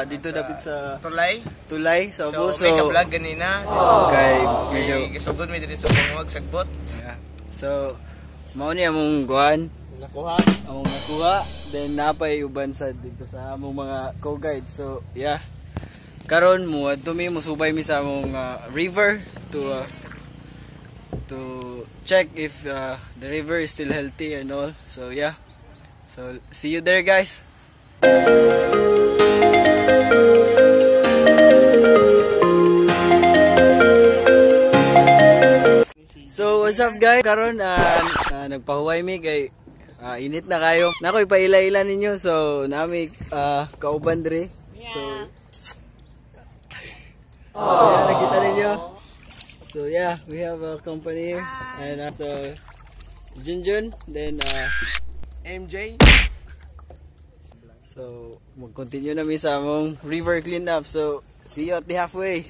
dito dapat sa Tulay sa Abo. So may ka-vlog ganina. Okay, medyo gisugod mi diri sa bungog sagbot. yeah. So mao ni among guan among nakuha, then napay uban sa dito sa among mga co-guide. So yeah, karon mo adto mi musubay mi sa among river to check if the river is still healthy and all. So yeah, so see you there, guys. So what's up, guys? Karon nagpahuway mi kay init na kayo. Nakoy paila-ila ninyo. So nami kauban diri. So yeah, nakita ninyo. So yeah, we have a company and so Junjun, then MJ. so mag-continue na mi sa among river cleanup. So see you at the halfway.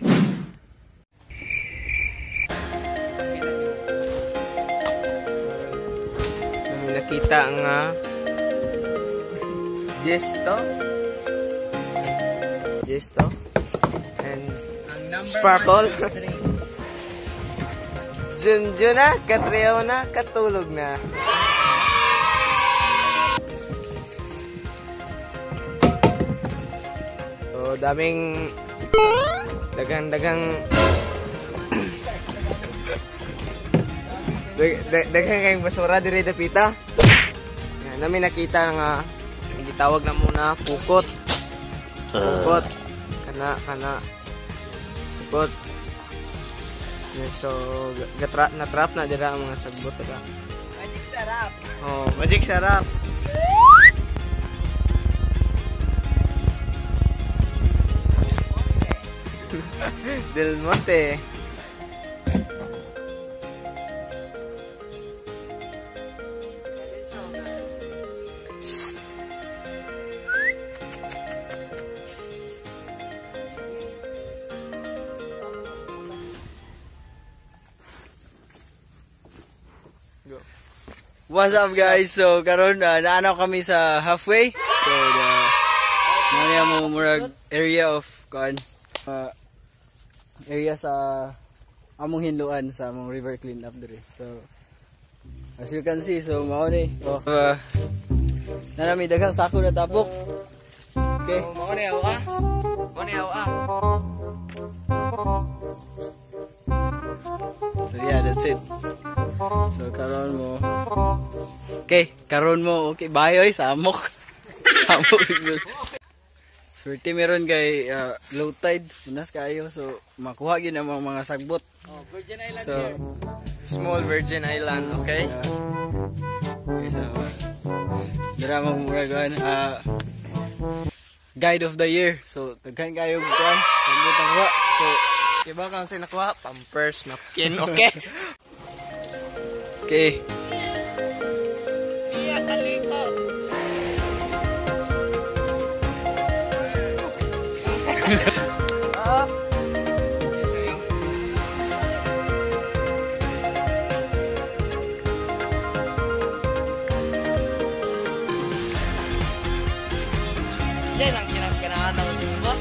Nakita nga Gesto and Sparkle. Junjun na, katriyaw na, katulog na. So daming dagang daghang kayong basura diri dapita. Yan namin nakita nga gitawag na muna kukot. Kana kukot. Yan, so na-trap na dira ang mga sagbot dira. Magic sarap. Oh, magic sarap. Del Monte. What's up, guys? So karon naanaw kami sa halfway. So the mo murag area of area sa among hinluan sa among river cleanup diri. So as you can see, so mao ni nanami daghang sako na tapok. Okay. Mao ni awa. So yeah, that's it. So karon mo. Okay, karon mo. Okay, bayoy samok. Samok siguro. Swerte meron kay low tide, unas kayo, so makuha gyud ang mga sagbot. Oh, Virgin Island so, here. Small Virgin Island, okay? Okay, so dira mo muragan guide of the year. So daghan kayo kuan, sagbot ang wa. So iba kang say nakuha, Pampers, napkin, okay? Okay. Iya kaliko. Yan ang kinaganahan ng diba?